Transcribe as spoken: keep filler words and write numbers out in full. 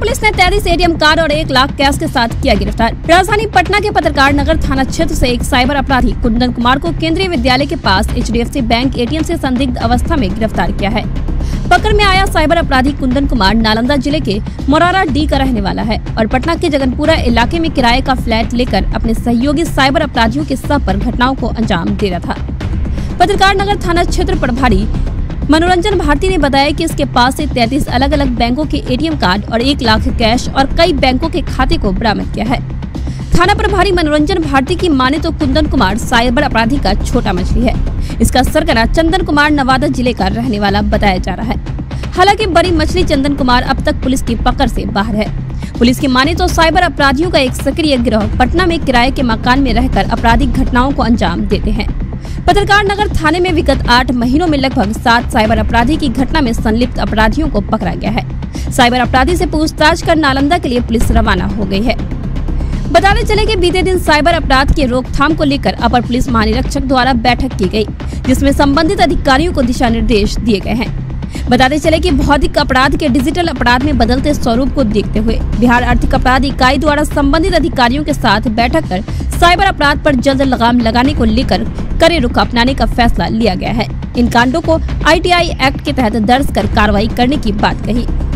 Police ने तैंतीस ATM card और एक लाख कैश के साथ किया गिरफ्तार। राजधानी पटना के पत्रकार नगर थाना क्षेत्र से एक साइबर अपराधी कुंदन कुमार को केंद्रीय विद्यालय के पास H D F C bank ATM से संदिग्ध अवस्था में गिरफ्तार किया है। पकड़ में आया साइबर अपराधी कुंदन कुमार नालंदा जिले के मोरारा डी का रहने वाला है और पटना के जगनपुरा इलाके में किराए का फ्लैट लेकर अपने सहयोगी साइबर अपराधियों के सह पर घटनाओं को अंजाम दे रहा था। पत्रकार नगर थाना क्षेत्र प्रभारी मनोरंजन भारती ने बताया कि इसके पास से तैंतीस अलग अलग बैंकों के एटीएम कार्ड और एक लाख कैश और कई बैंकों के खाते को बरामद किया है। थाना प्रभारी मनोरंजन भारती की माने तो कुंदन कुमार साइबर अपराधी का छोटा मछली है। इसका सरगना चंदन कुमार नवादा जिले का रहने वाला बताया जा रहा है। हालांकि बड़ी मछली चंदन कुमार अब तक पुलिस की पकड़ से बाहर है। पुलिस की माने तो साइबर अपराधियों का एक सक्रिय गिरोह पटना में किराए के मकान में रहकर आपराधिक घटनाओं को अंजाम देते हैं। पत्रकार नगर थाने में विगत आठ महीनों में लगभग सात साइबर अपराधी की घटना में संलिप्त अपराधियों को पकड़ा गया है। साइबर अपराधी से पूछताछ कर नालंदा के लिए पुलिस रवाना हो गई है। बताते चले कि बीते दिन साइबर अपराध की रोकथाम को लेकर अपर पुलिस महानिरीक्षक द्वारा बैठक की गई, जिसमें संबंधित अधिकारियों को दिशा निर्देश दिए गए हैं। बताते चले कि भौतिक अपराध के डिजिटल अपराध में बदलते स्वरूप को देखते हुए बिहार आर्थिक अपराध इकाई द्वारा संबंधित अधिकारियों के साथ बैठक कर साइबर अपराध पर जल्द लगाम लगाने को लेकर कड़े रुख अपनाने का फैसला लिया गया है। इन कांडों को आई टी आई एक्ट के तहत दर्ज कर कार्रवाई करने की बात कही।